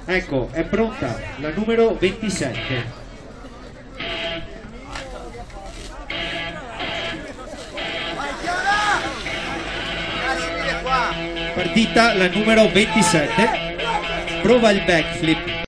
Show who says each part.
Speaker 1: Ecco, è pronta la numero 27. Partita la numero 27. Prova il backflip.